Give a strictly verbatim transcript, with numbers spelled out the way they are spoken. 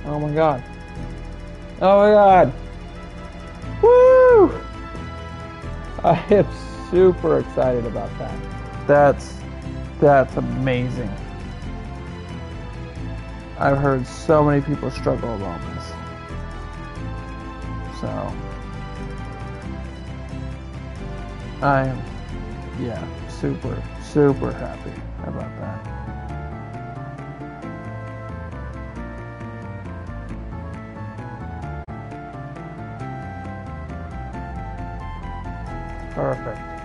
Oh my god. Oh my god. Woo! I am super excited about that. That's that's amazing. I've heard so many people struggle about this. So I am, yeah, super, super happy about that. Perfect.